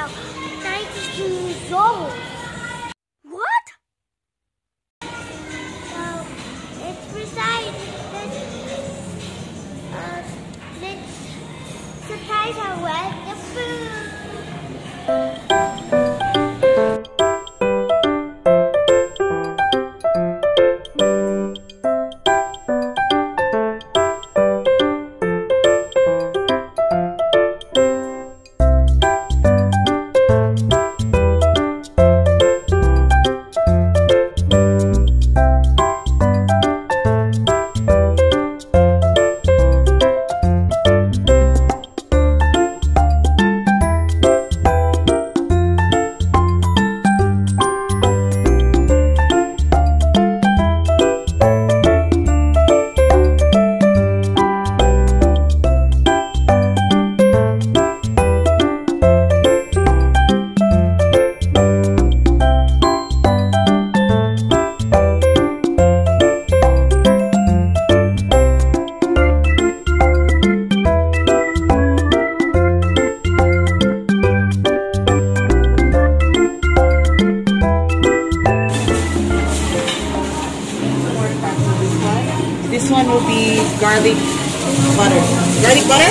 now 92 years old. What? So it's precise that let's surprise her with the food. This one will be garlic butter. Garlic butter?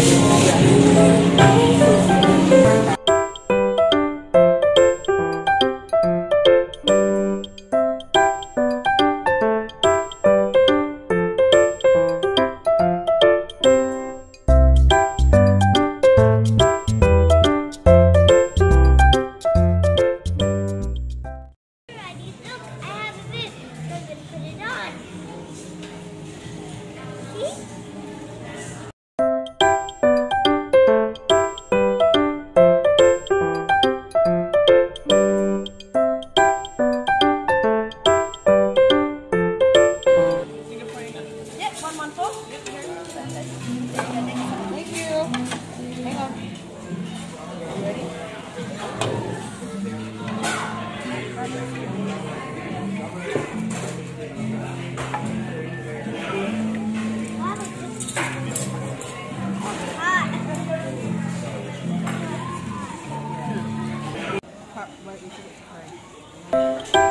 Ready? Look, I have a bit. I'm going to put it on. See? Yeah, one full. Thank you. Hang on. You ready? Why is it hard?